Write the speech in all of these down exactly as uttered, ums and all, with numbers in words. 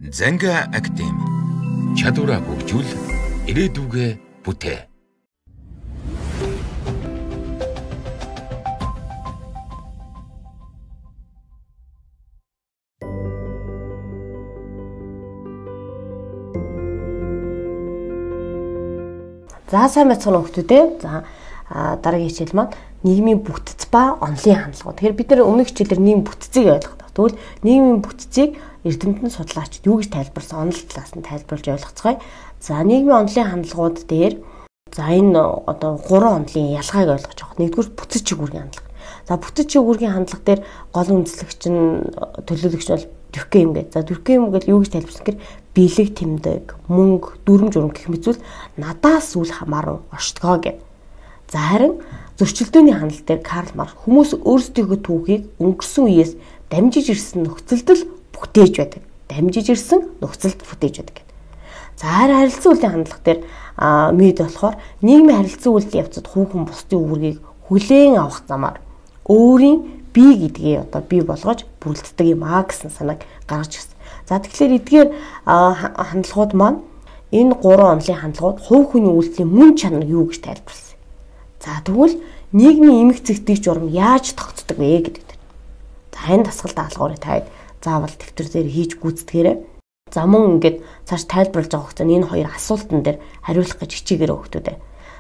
Занга Академи. Чадвараа хөгжүүл ирээдүгэ бүтээ. За сайн байцгаана хүмүүстээ. За дараагийн хичээл маань нийгмийн бүтц ба онлын хандлагууд. Тэгэхээр бид нэр өмнөх хичээлээр нийгэм бүтцийг ойлгодог. Тэгвэл нийгмийн бүтцийг эрдэмтэн судлаачид юу гэж тайлбарласан онол талаас нь тайлбарлаж ойлгоцгоё. За нийгмийн онлын хандлагууд дээр за энэ одоо гурван онлын ялгааг ойлгож авах. Нэгдүгээр бүтц чигүүргийн хандлага. За бүтц чигүүргийн хандлага дээр гол үндэслэгч нь төлөөлөгч бол Дюркгейм гэдэг. За Дюркгейм гэдэг юу гэж тайлбарласан гэхээр бэлэг тэмдэг, мөнгө, дүрм журам гэх мэт зүйл надаас үл хамааран оршдгоо гэв. За харин зөрчилдөөний хандлага дээр Карл Маркс хүмүүс өөрсдийнхөө түүхийг өнгөрсөн үеэс дамжиж ирсэн нөхцөлд бүтээж байдаг. Дамжиж ирсэн нөхцөлд бүтээж байдаг гэдэг. За харин харилцан үйлдлийн хандлага дээр мэд болохоор нийгмийн харилцан үйлдлийн явцад хүүхэн бусдын үүргийг хүлээн авах замаар өөрийн бие гэдгийг одоо бий болгож бүрэлддэг юм аа гэсэн санааг гаргаж ирсэн. За тэгэхээр эдгээр хандлагууд маань энэ гурван онлын хандлагууд хувь хүний үйлдэлийн мөн чанар юу гэж тайлбарласан. За тэгвэл нийгмийн эмх зэгдэж журам яаж тогтдог вэ гэдэг. За энэ дасгал даалгаврыг таад заавал дэвтэр дээр хийж гүйцэтгээрэй. За мөн ингээд цааш тайлбарлаж байгаа хөтөн энэ хоёр асуултан дээр хариулах гэж хичээгээрэй хүмүүстээ.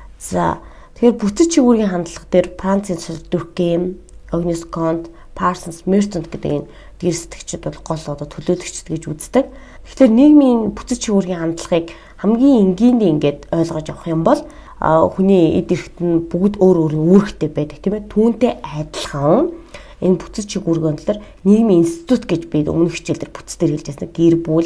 За тэгэхээр бүтц чигүүргийн хандлага дээр Францын Дюркгейм, Агнес Конт, Парсонс, Мертон гэдэг энэ гэр сэтгчид бол гол одоо төлөөлөгчд гэж үздэг. Тэгэхээр нийгмийн бүтц чигүүргийн хандлагыг хамгийн энгийнээр ингээд ойлгож авах юм бол хүний эд эрхт нь бүгд өөр өөр үүрэгтэй байдаг тийм ээ. Түүнтэй адилхан энэ бүтц чигүүргийн онолоор нийгмийн институт гэж би өмнөх хичээлээр бүтцээр хэлж байсан. Гэр бүл,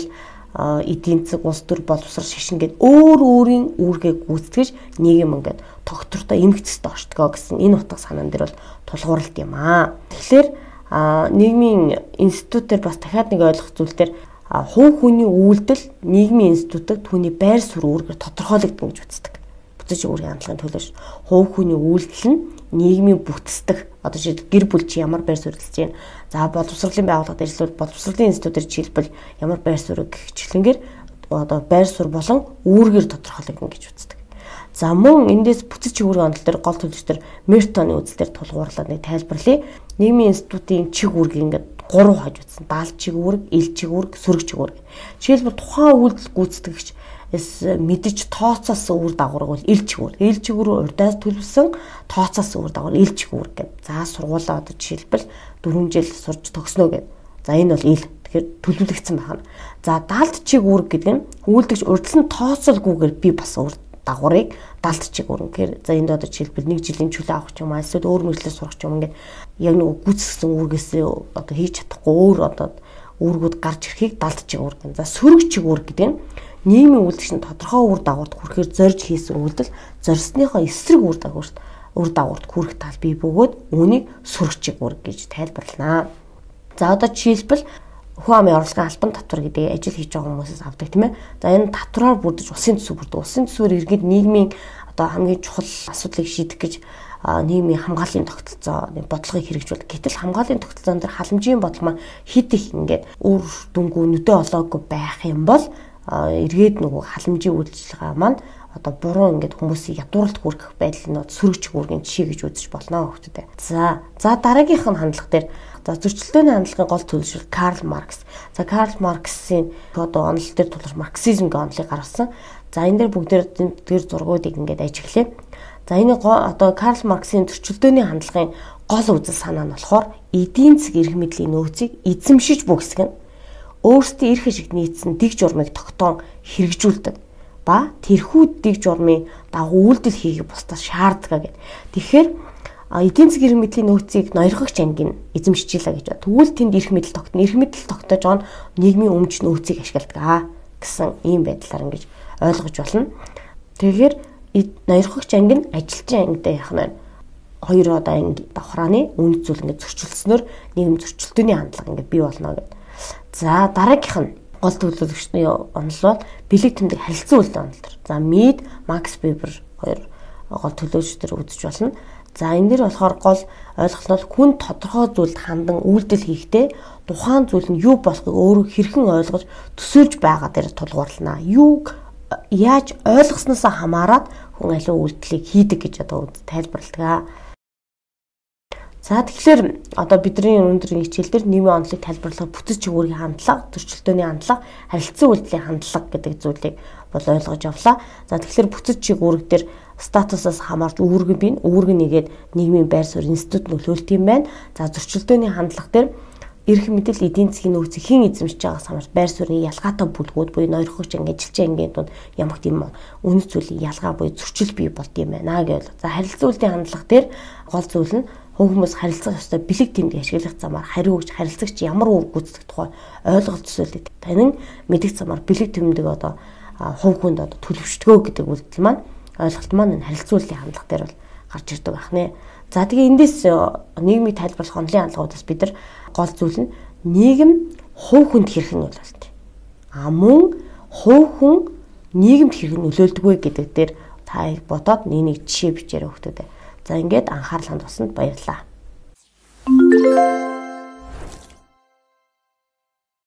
эдийн засаг, улс төр, боловсрол, шашин гэдэг өөр өөрийн үүргээ гүйцэтгэж нийгэм ингээд тогтвортой эмх зэстэй оршдгоо гэсэн энэ утга санаан дээр бол тулгуурлалт юм аа. Тэгэхээр нийгмийн институтээр бас дахиад нэг ойлгох зүйл дээр хувь хүний үйлдэл нийгмийн институтыг түүний байр суурь үүргээр тодорхойлогдно гэж үздэг. Бүтц чигүүргийн хандлагын төлөөш хувь хүний үйлдэл нь нийгмийн бүтцдэг. Одоо жишээ гэр бүл чи ямар байр суурь хэлж байна. За боловсролын байгууллагад ажиллавал боловсролын институтээр жишээлбэл ямар байр суурь гихчлэнгээр одоо байр суурь болон үүргээр тодорхойлогдно гэж үздэг. За мөн эндээс бүтц чигүүргийн онол дээр гол төлөвчдөр Мертоны үзэлээр тулгуурлаад нэг тайлбарлая. Нийгмийн институтын чиг үүргийг ингээд гурав хаж үзсэн. Даалт чиг үүрэг, ил чиг үүрэг, сөрөг чиг үүрэг. Жишээлбэл тухайн үйлдэл гүйцэтгэгч мэдэж тооцоолсон үр дагавар бол ил чиг үүрэг. Ил чиг үүрэг урдаас төлөвсөн тооцоолсон үр дагавар ил чиг үүрэг гэдэг. За сургуулаа одоо жишээлбэл дөрвөн жил сурч төгснөө гэдэг. За энэ бол ил. Тэгэхээр төлөвлөгдсөн байна. За даалт чиг үүрэг гэдэг нь үйлдэгч урьдчилан тооцоолгүйгээр би бас үр дагаврыг даалт чиг үүрэг. Тэгэхээр за энд одоо жишээлбэл нэг жилийн чөлөө авах юм, эсвэл өөр мэдлэл сурах юм ингээд яг нэг гүйцэтгэсэн үүргээсээ одоо хийж чадахгүй өөр одоо үүргүүд гарч ирэхийг даалт чиг үүрэг. За сөрөг чиг үүрэг гэдэг нь нийгмийн үйлдэгч нь тодорхой үр дагаварт хүрэхээр зорж хийсэн үйлдэл зорьсныхоо эсрэг үр дагаварт үр дагаварт хүрэх тал бий бөгөөд үүнийг сөрөг чиг үүрэг гэж тайлбарлана. За одоо жишээлбэл хүн амын орлогын албан татвар гэдэг ажил хийж байгаа хүмүүсээс авдаг тийм ээ. За энэ татвараар бүрдэж улсын төсөв бүрдэг. Улсын төсвөр иргэд нийгмийн одоо хамгийн чухал асуудлыг шийдэх гэж нийгмийн хамгааллын тогтолцоо бодлогыг хэрэгжүүл. Гэтэл хамгааллын тогтолцоон дээр халамжийн бодол маань хит их ингээд үр дүнгүй нүдэ олоогүй байх юм бол эргээд нөгөө халамжийн үйлчилгээ маань одоо буруу ингээд хүмүүсийг ядууралт хүргэх байдал нь сөрөг чигүүргийн жишээ гэж үзэж болно хүмүүстээ. За за дараагийнх нь хандлага дээр за зөрчилдөөний хандлагын гол төлөвшил Карл Маркс. За Карл Марксийн одоо онол дээр тулгарч марксизм гэх онолыг гаргасан. За энэ дээр бүгдээр тэр зургуудыг ингээд ажиглая. За энэ одоо Карл Марксийн зөрчилдөөний хандлагын гол үзэл санаа нь болохоор эдийн засаг эрх мэдлийн нөөцийг эзэмшиж бүхсгэн өөрсдийн эрх ашигт нийцсэн дэг журмыг тогтоон хэрэгжүүлдэг ба тэрхүү дэг журмын дагуу үйлдэл хийхийг бусдаас шаарддаг гэдэг. Тэгэхээр эдийн засаг эрх мэдлийн нөөцийг ноёрхогч анги нь эзэмшиж илаа гэж байна. Тэгвэл тэнд эрх мэдэл тогтно. Эрх мэдэл тогтоож байгаа нь нийгмийн өмч нөөцийг ашигладаг гэсэн ийм байдлаар ингэж ойлгож болно. Тэгэхээр ноёрхогч анги нь ажилчин ангитай яах нь хоёр одоо анги давхрааны үнэт зүйл ингэ зөрчилдснөөр нийгэм зөрчилдөөний хандлага ингэ бий болно гэдэг. За дараагийнх нь гол төлөөлөгчний онол бол бэлэг тэмдэг харилцан үйлдлийн онол төр. За Мид, Макс Вебер хоёр гол төлөөлөгчдөр үзэж болно. За энэ дэр болохоор гол ойлголт нь хүн тодорхой зүйлд хандан үйлдэл хийхдээ тухайн зүйл нь юу болохыг өөрөө хэрхэн ойлгож төсөөлж байгаа дээр тулгуурлана. Юу яаж ойлгосноосоо хамаарат хүн аливаа үйлдэлийг хийдэг гэж одоо тайлбарладаг. За тэгэхээр одоо бидний өнөөдрийн хичээл дээр нийгмийн онолыг тайлбарлах бүтэц чигүүрийн хандлага, зөрчилдөөний хандлага, харилцан үйлдэлийн хандлага гэдэг зүйлийг бол ойлгож авлаа. За тэгэхээр бүтэц чигүүрэг дээр статусаас хамаарч үүрэг бий, үүрэг нэгээд нийгмийн байр суурь институт нөлөөлт юм байна. За зөрчилдөөний хандлага дээр эрх мэдэл эдийн засгийн нөөцийг хэн эзэмшиж байгаас хамаарч байр суурийн ялгаатай бүлгүүд буюу ноёрхогч анги, ажилчин ангийн дунд ямар тийм үнэт зүйлийн ялгаа буюу зөрчил бий болд юм байна гэж. За харилцан үйлдэлийн хандлага дээр гол зүйл нь хувь хүмүүс харилцах ёстой бэлэг тэмдэг ашиглах замаар хариу өгч харилцагч ямар үр гүйцэтгэх тухай ойлголт төсөөлөд танин мэдих замаар бэлэг тэмдэг одоо хувь хүнд одоо төлөвшдгөө гэдэг үйлдэл маань ойлголт маань энэ харилцан үйлдэлийн хандлага дээр бол гарч ирдэг байна. За тэгээ эндээс нийгмийг тайлбарлах онлын хандлагуудаас бид нар гол зүйл нь нийгэм хувь хүнд хэрхэн нөлөөлт. А мөн хувь хүн нийгэмд хэрхэн нөлөөлдөг вэ гэдэг дээр та бодоод нэг нэг жишээ бичээрэй хүүхдүүдээ. За ингээд анхаарал хандуулсанд баярлалаа.